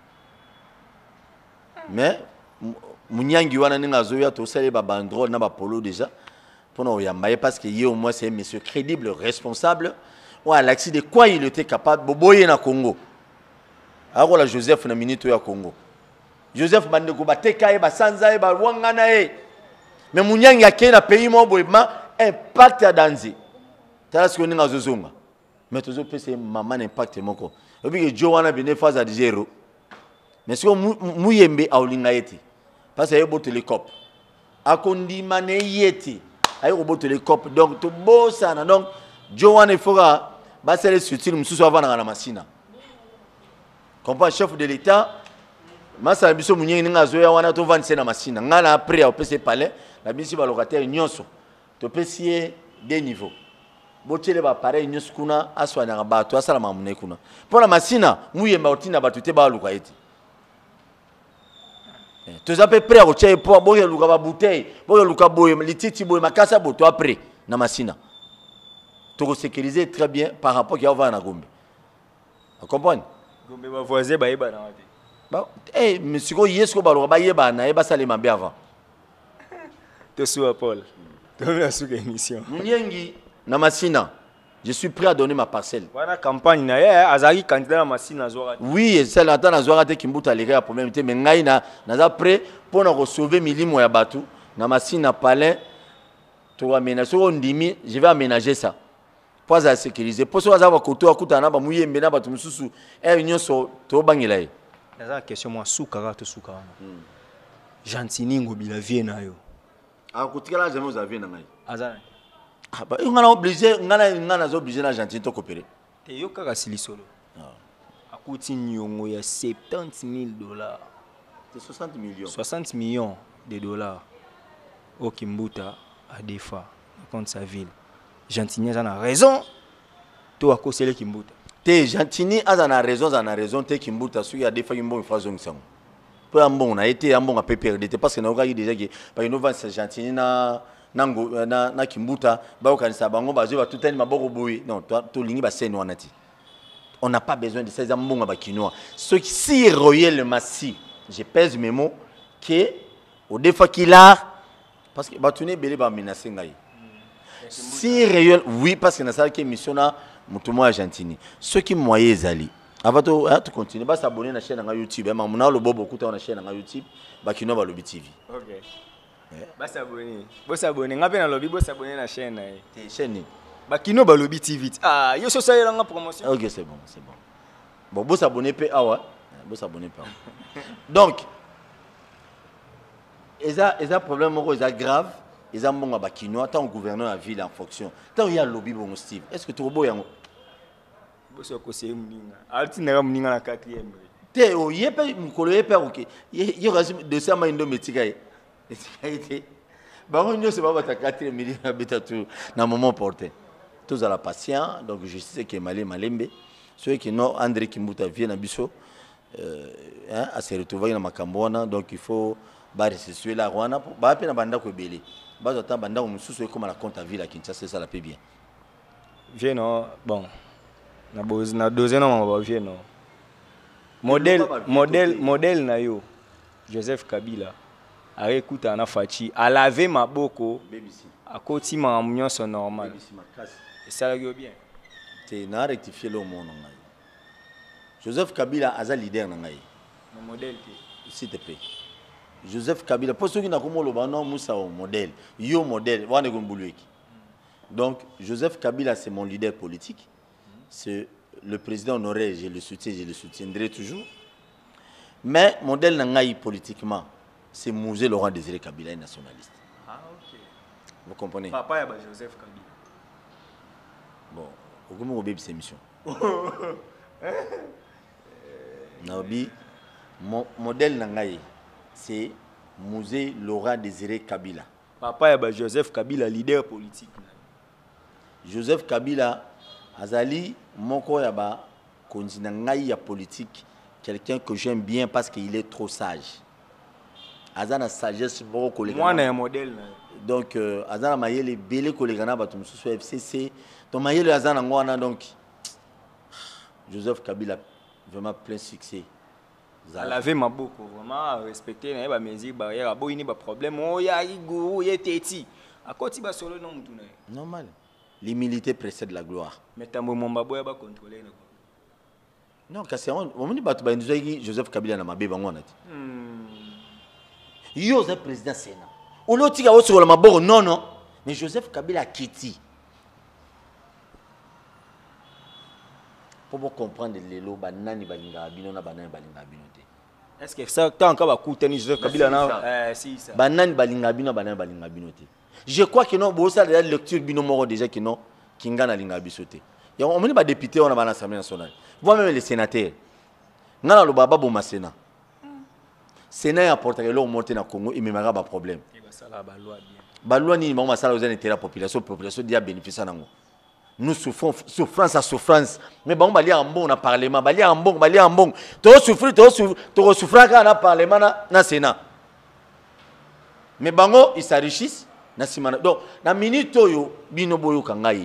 Speaker 4: Mais, Munyangi wana nenga zoya, to sale ba bandrol na ba polo déjà. Parce que au moins c'est un monsieur crédible, responsable. Ouais, l'accès de quoi il était capable de boyer na Congo. Alors la Joseph na minute ya Congo. Joseph Bandeko bateka e ba sanza e ba wangana e. Mais Munyangi akena na pays mo boyema impact ya danzi. Tala ce qu'on est zozonga. Mais toujours c'est maman impact moko. Et puis que Joe wana bene phase à 0. Mais ce que Muyembe a olinga eti. Parce que yebo télécop. Akondi mané yeti. Aïe robot télécop donc to bossa donc Joan Efora ba c'est le soutien mususu avant na machine. Comprend chef de l'état masa biso munyengi nga zoya wana to vendre na machine ngala après au PC palais la bisi ba locataire nyonso to pesier des niveaux. Botele ba pareil nyonso kuna aswa na ba to asala mamune kuna. Pour la machine muyemba otina batute ba luka eti. Tu as prêt à retirer pour boire le bouteille, boire le caboy, les titi boy, ma casse à boto après, na masina. Tu as sécurisé très bien par rapport à Yavan à Gombe. Tu comprends?
Speaker 5: Gombe va voisin, bah, yeba na wate.
Speaker 4: Bah, eh, monsieur, ko yesko balo, bah, yeba na, yeba salé ma bien avant.
Speaker 5: Tu sois Paul. Tu as la sous émission.
Speaker 4: Munyengi, na masina. Je suis prêt à donner ma parcelle.
Speaker 5: Voilà campagne na ya azali candidat na masina zora.
Speaker 4: Oui, c'est là dans zora te kimbuta les gars problème mais ngai na prêt pour na sauver milimo ya batu na masina palais to aménager on ndimi, je vais aménager ça. Pour à sécuriser. Pour ça va koto akuta na ba muyembe na batu mususu nyonso to bangela ye.
Speaker 5: Naza question moi soukara to soukara. Gentini Ngobila vie na yo.
Speaker 4: Ah kotikala jamais vous avez na ngai.
Speaker 5: Azana.
Speaker 4: Ah bah on a obligé na gentil to coopérer.
Speaker 5: te yo kaka silisolo akuti nyongo ya $70,000
Speaker 4: c'est 60 millions
Speaker 5: 60 millions de dollars au Kimbuta à Defa contre sa ville. Gentini a raison. Toi, à cause de Kimbuta.
Speaker 4: Te Gentini a raison. Te Kimbuta, celui qui a Defa Kimbo, il faut que ça. Peu un bon, a été un bon à PPRD. Parce que nous avons déjà que par une nouvelle Gentini na Kimbuta, ba okanisa bango ba zo tout un maboko boui. Non, toi to lingi ba seno anati. On n'a pas besoin de ces ambons à Kinois. Ceux qui si royal massif, je pèse mes mots, que au défaut qu'il a parce que Batoune belé ba menacer ngai. Si réel oui parce que na ça qui mission na mutumo Argentine. Ceux qui moyens zali. Avant de continuer, ba s'abonner à la chaîne na YouTube, mais mon le bobo kuta na chaîne na YouTube, ba Kino ba Lobby TV.
Speaker 5: OK. Ba s'abonner. Bo s'abonner, ngape na Lobby, bo s'abonner na chaîne na.
Speaker 4: Te chaîne.
Speaker 5: Ba Kino ba Lobby TV. Ah, yo so ça y la promotion.
Speaker 4: OK, c'est bon. Bon, bo s'abonner pe ah ouais. Bo s'abonner pe. Donc ils ont problème grave, ils ont bon bakino tant gouverneur la ville en fonction. Tant il y a lobby bon Steve. Est-ce que tu robo yango?
Speaker 5: Bo so ko se muninga. Alti na muninga na 4e.
Speaker 4: Te o yepe mukolo yepe OK. Ye rasim de ça maindo metika ye. Été. Ba on ne se pas ta 4e midi na betatu na moment porté. Tous à la patient donc je sais que Malembe ceux qui non André Kimbuta vient na biso à se retrouver dans Makambona donc il faut c'est la Rwanda pour na banda ko belé ba zo ta banda ko mususu comme la compte à ville à Kinshasa ça la paie bien
Speaker 5: viens non bon na deuxième non ba viens non modèle na yo Joseph Kabila a écouté na fachi a lavé maboko à côté ma munion son normal et ça la bien
Speaker 4: tu na rectifier le monde Joseph Kabila a leader na ngai
Speaker 5: modèle
Speaker 4: s'il te plaît Joseph Kabila, pour ceux qui n'ont pas le Moussa modèle, yo modèle, donc Joseph Kabila c'est mon leader politique, c'est le président honoré, je le soutiendrai toujours. Mais modèle nangaï politiquement, c'est Mouzé Laurent Désiré Kabila, nationaliste.
Speaker 5: Ah ok.
Speaker 4: Vous comprenez?
Speaker 5: Papa est Joseph Kabila.
Speaker 4: Bon, comment on cette émission? Naobi, mon modèle nangaï. C'est Mouzé Laurent Désiré Kabila.
Speaker 5: Papa est Joseph Kabila, leader politique.
Speaker 4: Joseph Kabila, Azali, Moko Yaba, Konzinangaï politique, quelqu'un que j'aime bien parce qu'il est trop sage. Azana sagesse, moi,
Speaker 5: un modèle.
Speaker 4: Donc, Azana Maye, les belles collègues, sous FCC. Donc, Maye, le Azana Ngwana, donc, Joseph Kabila, vraiment plein succès.
Speaker 5: À laver ma beaucoup, vraiment respecter les mesures barrières, il y a des problèmes, il y a des tétis. À côté de solo non mutuna.
Speaker 4: Normal. L'humilité précède la gloire.
Speaker 5: Mais tambo momba boya ba contrôler
Speaker 4: non, parce que on dit batu ba nzoi Joseph Kabila na mabe bango nati. Yo c'est président Sénat. O loti ga woso la maboro non. Mais Joseph Kabila kiti. Pour comprendre les lots banani balinga bino na banani balinga bino te.
Speaker 5: Est-ce que ça tant ka ba koutani Joseph Kabila na si ça.
Speaker 4: Banani balinga bino banani balinga bino te. Je crois que non bo ça la lecture bino moro déjà que non kinga na linga bisote. Ya on moni ba député on a ba na Assemblée nationale. Voi même les sénateurs. Ngana lo baba bo masena. Sénat apporte que l'on monte na Congo il me mara ba problème.
Speaker 5: Et ba sala ba loi bien.
Speaker 4: Ba loi ni ma sala aux intérêts la population dia bénéficier nango. Nous souffrons souffrance à souffrance mais bon bali en bon na parlement bali en bon to souffrir to souffrir quand na parlement na sénat mais bango ils s'enrichissent na simana donc na minute yo bino boyo kangai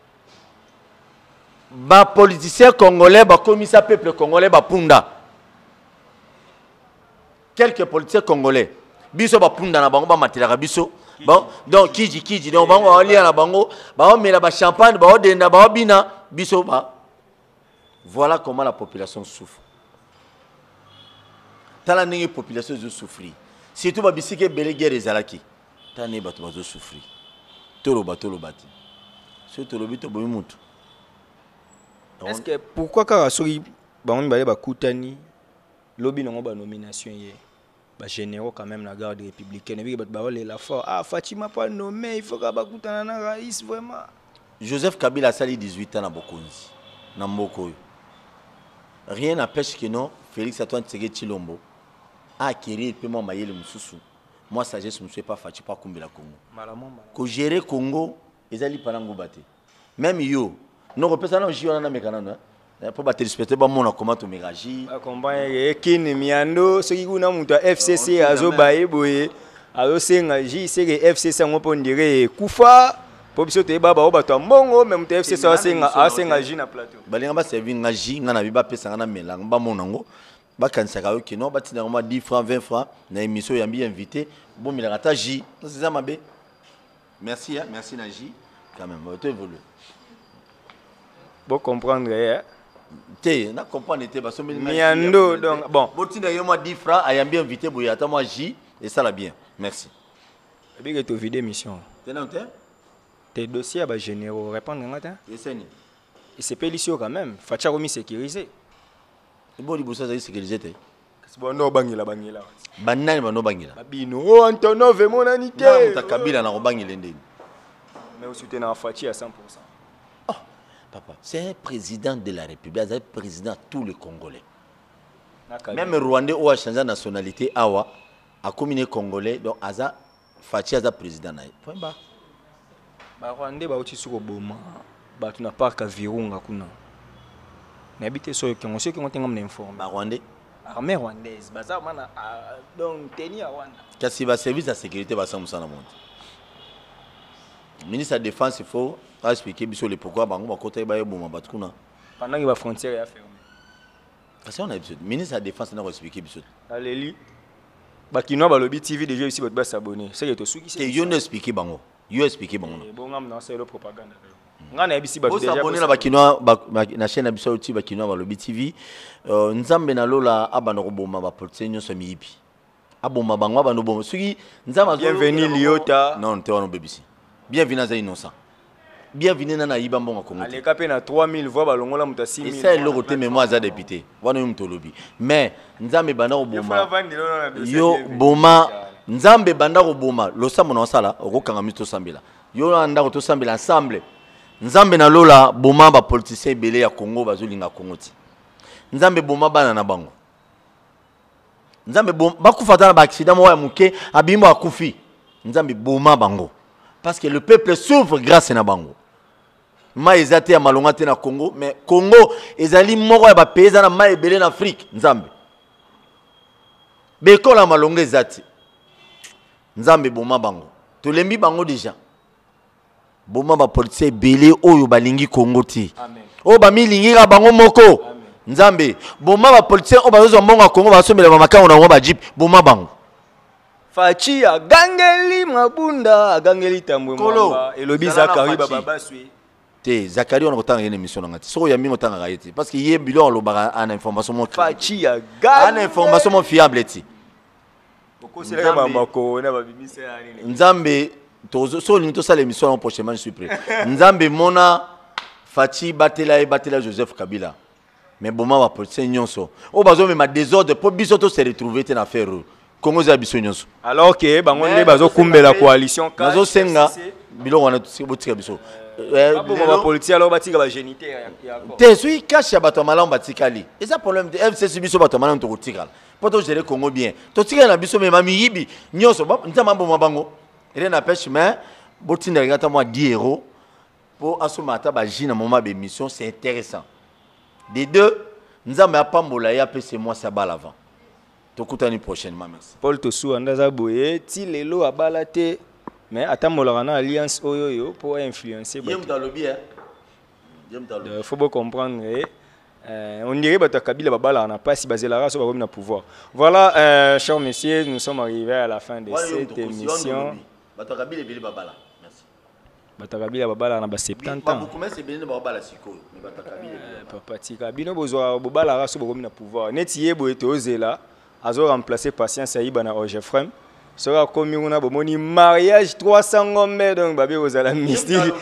Speaker 4: ba politiciens congolais ba commissaire peuple congolais ba punda quelques politiciens congolais biso ba punda na bango ba matela biso. Bon, donc Kiji, donc on va lire la bango, on met la champagne, on denda, on bina, biso ba. Voilà comment la population souffre. Tala nenge population souffre. Surtout ba bisike belé guerre ezalaki. Tane bato bazo souffre. Tolo bati. Ce tolo bito boy mutu.
Speaker 5: Est-ce que pourquoi ka sori ba on ba kutani lobby non ba nomination hier? Généraux quand même la garde républicaine et la fort Fatima pas nommé il faut que na raïs vraiment
Speaker 4: Joseph Kabila a sali 18 ans à Bokonzi Namboko. Rien n'empêche que non, Félix Antoine Tshisekedi Tshilombo a acquéri le paiement Mayele Moussoussou. Moi, sagesse, je ne suis pas fatigué par Kumbela Congo. Ko gérer Congo, ils allaient pas l'engoubater. Même yo, nous représentant le JO, on a mis canana. Pour battre respecter, bah mon comment tu m'égages.
Speaker 5: Accompagné, Kin Miando, ce qui est un mouton FCC, Azo Baye Boye, Azo Sengaji, c'est que FCC, on peut dire Koufa. Pour que tu aies baba au bateau, bon, même tu FCC, Sengaji na plateau.
Speaker 4: Balinga servi ngaji, ngana biba pesa ngana melang, ba monango. Bakansaka ok non bati na 10 francs 20 francs na émission yambi invité bon milagata J c'est ça mabé merci hein merci Naji quand même tu évolue
Speaker 5: bon comprendre hein
Speaker 4: té na comprendre té baso
Speaker 5: miando donc bon
Speaker 4: boti na yo 10 francs ayambi invité boyata moi J et ça la bien merci
Speaker 5: et bien que tu vidéo émission
Speaker 4: t'es non
Speaker 5: tes dossiers à généraux répondre ngata
Speaker 4: et c'est ni
Speaker 5: et c'est pélicio quand même facha remis sécurisé.
Speaker 4: Bon, il faut sécuriser.
Speaker 5: Bon, non, bangila.
Speaker 4: Banane, no bangila.
Speaker 5: Babino, oh, Antonov, mon anité.
Speaker 4: Non, ta Kabila, na bangila.
Speaker 5: Mais aussi, tu es en Fati à 100%.
Speaker 4: Oh, papa, c'est un président de la République, c'est un président de tous les Congolais. Même Rwandais ou a changé de nationalité, Awa, a combiné Congolais, donc Aza, Fati Aza président. Point bas.
Speaker 5: Rwandais, ba aussi sur Obama, ba tu n'as pas qu'à Virunga kuna. N'habite sur qui on sait qu'on t'engage d'informer.
Speaker 4: Rwandais.
Speaker 5: Armée rwandaise, bazar mana donc tenir Rwanda.
Speaker 4: Qu'est-ce qui va servir la sécurité va s'en monde. Ministre de la Défense, il faut expliquer sur le pourquoi bango ba côté ba yoboma batkuna.
Speaker 5: Pendant que la frontière est fermée.
Speaker 4: Parce qu'on a besoin. Ministre de la Défense n'a pas expliqué bisous.
Speaker 5: Allez Bakino ba lobby TV déjà ici votre s'abonner. C'est que to suki c'est.
Speaker 4: Yo ne expliquer bango. Yo expliquer bango.
Speaker 5: Bon ngam na c'est le propagande. Ngana ebisi ba
Speaker 4: déjà. Abonner na Bakino na chaîne abiso ti Bakino ba lobby TV. Nzambe na lola abana roboma ba police nyonso miyipi. Aboma bango abana bomba. Suki nzama
Speaker 5: bienvenue Liota.
Speaker 4: Non, te wana bebisi. Bienvenue za innocent. Bienvenue na Iba Mbonga Congo.
Speaker 5: Allez capé na 3000 voix balongola muta 6000.
Speaker 4: Et ça le côté mémoire za député. Wana yumto lobby. Mais nzambe bana roboma. Yo boma nzambe banda roboma. Lo sambo na sala okokanga mito sambela. Yo anda ko to sambela ensemble. Nzambe na lola boma ba politicien belé ya Congo bazolinga Congo ti. Nzambe boma bana na bango. Nzambe boma bakufata na ba accident mo ya muke abimo akufi. Nzambe boma bango. Parce que le peuple souffre grâce à bango. Ma ezate ya malonga te na Congo mais Congo ezali moko ya ba pays na ma ebele na Afrique nzambe. Bekola malonga ezate. Nzambe boma bango. Tolembi bango déjà. Boma ba police belé oyo balingi Congo ti.
Speaker 5: Amen.
Speaker 4: O ba milingi ka bango moko. Amen. Nzambe boma ba police o ba zo mbonga Congo ba somela ba makango na ba jeep boma bango.
Speaker 5: Fachi agangeli mabunda agangeli tambwe mwamba elobi Zakari baba sui.
Speaker 4: Te Zakari on a une émission ngati. So ya mingo tanga gaiti parce que yé bilon lo ba en information mo.
Speaker 5: Fachi agangeli.
Speaker 4: En information mo fiable ti.
Speaker 5: Boko sele mama ko na ba bimisa ani.
Speaker 4: Nzambe tozo so ni to sala émission prochainement je suis prêt. Nzambe mona Fachi batela Joseph Kabila. Mais boma ba police nyonso. O bazo me ma désordre pour biso to se retrouver te na faire. Congo za biso nyonso.
Speaker 5: Alors que bangonde bazo kumbela coalition ka.
Speaker 4: Bazo senga bilon wana botika biso.
Speaker 5: Ba politique alors batika ba génitaire ya ko.
Speaker 4: Te sui cache bato malam batikali. Et ça problème de FCC biso bato malam to kotikala. Pour to gérer Congo bien. To tika na biso me mami yibi nyonso nzama mboma bango. Rien n'empêche mais botinda ngata moi 10 € pour asomata ba jina moment be mission c'est intéressant. Des deux nzama ya pambola ya pese moi ça bal avant. Tokutani prochainement merci.
Speaker 5: Paul Tosu andaza boye ti lelo abalate mais atamolaka na alliance oyoyo pour influencer bato.
Speaker 4: Yem talobi hein. Yem talobi.
Speaker 5: Faut bien comprendre on dirait que Kabila babala n'a pas si basé la race au pouvoir. Voilà chers messieurs, nous sommes arrivés à la fin de cette émission.
Speaker 4: Kabila bili babala. Merci.
Speaker 5: Kabila babala na ba 70 ans.
Speaker 4: Beaucoup mais c'est bien babala siko. Mais Kabila.
Speaker 5: Papa Tika bino bozwa babala race au pouvoir. Neti yebo etozela azo remplacer patience ayiba na Ogefrem. Sera commis on a bomoni mariage 300 ngombe donc babé aux ala mystique.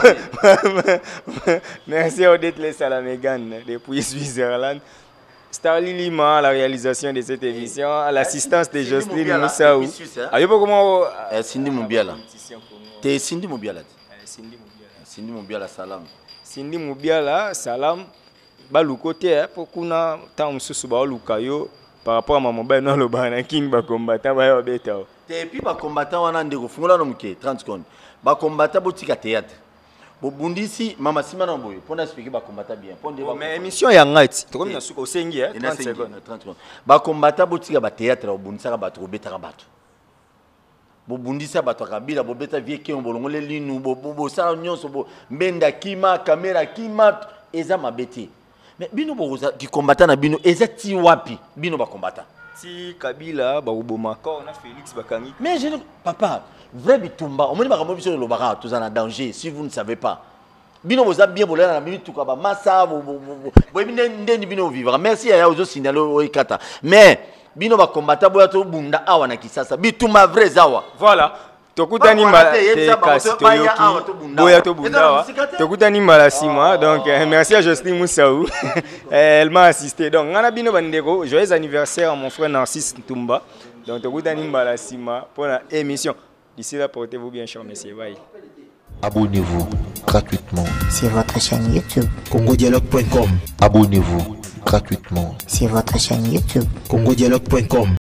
Speaker 5: Merci à Odette Les Salamégan depuis Switzerland. Starly Lima à la réalisation de cette émission, à l'assistance de Jocelyne Moussaou. Ayo comment
Speaker 4: Cindy Moubiala. T'es Cindy Moubiala. Cindy Moubiala salam.
Speaker 5: Cindy Moubiala, salam. Balu côté pour kuna tant mususu ba lukayo par rapport à maman ba no lo bana king ba combattant ba yo beta.
Speaker 4: Et puis ba combattant wana ndeko fungola no muke 30 secondes. Ba combattant botika théâtre. Bo bundisi mama simana boyo pour expliquer ba combattant bien.
Speaker 5: Mais émission ya ngati. To comme na suko sengi 30 secondes.
Speaker 4: 30 secondes. Ba combattant botika ba théâtre ba bundisa ba to beta bato. Bo bundisa bato kabila bo beta vie ke mbolongo le linu bo sala nyonso bo mbenda kima caméra kima eza mabeti. Mais bino boza qui combattant na bino ezati wapi bino ba combattant
Speaker 5: si Kabila ba uboma ko na Félix Bakangi.
Speaker 4: Mais je papa vrai bitumba on moni ba kambo biso lo baka tous en danger si vous ne savez pas bino boza bien bolana na minute ka ba massa bo ndeni bino vivre merci ya ozo signaler o ikata mais bino ba combattant boya to bunda awa na kisasa bitumba vrai zawa
Speaker 5: voilà. Tokutani mbala te kasi toyoki boya to bundawa tokutani mbala sima donc merci à Jocelyne Moussaou elle m'a assisté donc ngana bino bandeko joyeux anniversaire à mon frère Narcisse Ntumba donc tokutani mbala sima pour la émission d'ici là portez-vous bien chers messieurs bye.
Speaker 1: Abonnez-vous gratuitement
Speaker 2: sur votre chaîne YouTube.
Speaker 3: congodialogue.com.
Speaker 1: Abonnez-vous gratuitement
Speaker 2: sur votre chaîne YouTube.
Speaker 3: congodialogue.com.